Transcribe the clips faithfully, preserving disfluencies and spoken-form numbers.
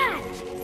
that?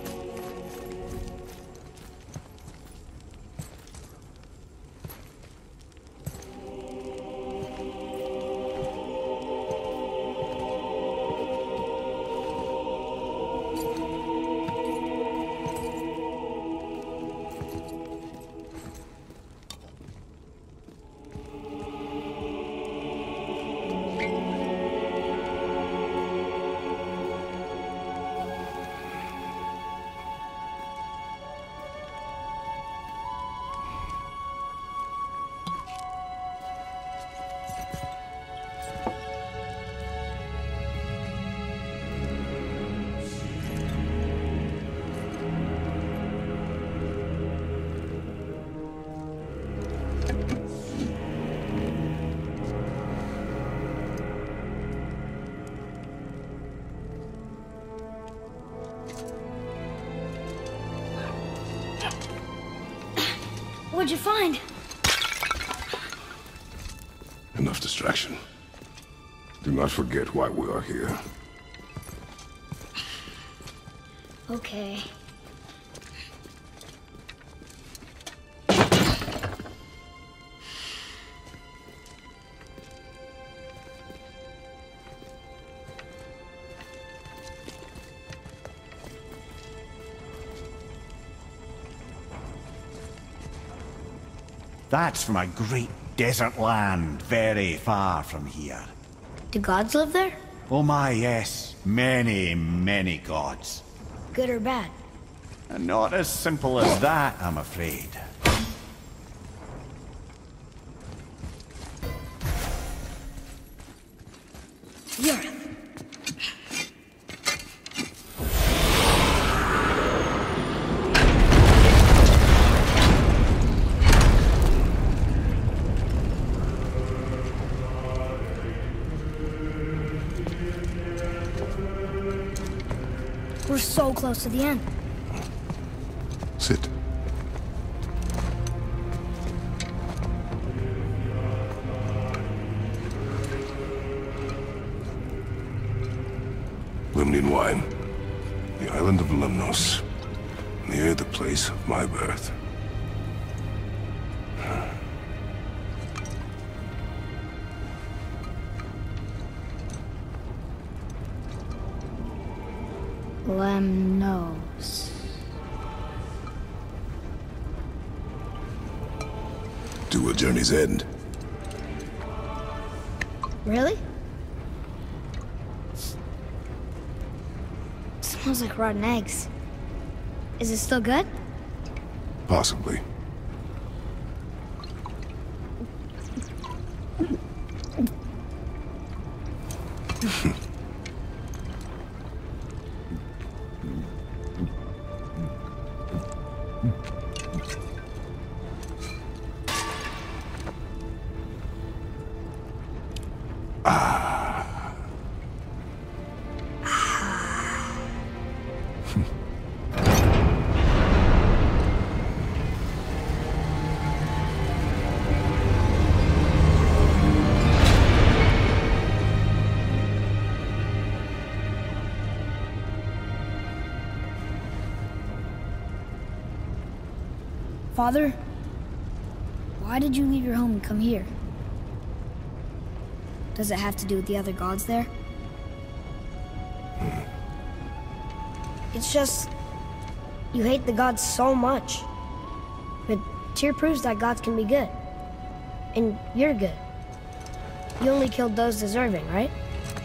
What'd you find? Enough distraction. Do not forget why we are here. Okay. That's from a great desert land, very far from here. Do gods live there? Oh my, yes. Many, many gods. Good or bad? And not as simple as that, I'm afraid. You're... We're so close to the end. Sit. Limnian wine. The island of Lemnos. Near the place of my birth. Lemnos. To a journey's end. Really? Smells like rotten eggs. Is it still good? Possibly. Father, why did you leave your home and come here? Does it have to do with the other gods there? It's just... you hate the gods so much. But Tyr proves that gods can be good. And you're good. You only killed those deserving, right?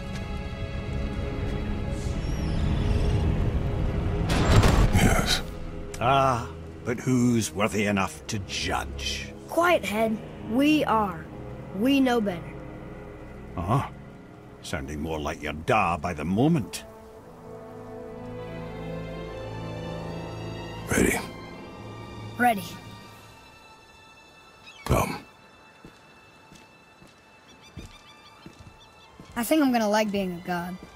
Yes. Ah, but who's worthy enough to judge? Quiet, head. We are. We know better. Uh-huh. Sounding more like your da by the moment. Ready? Ready. Come. I think I'm gonna like being a god.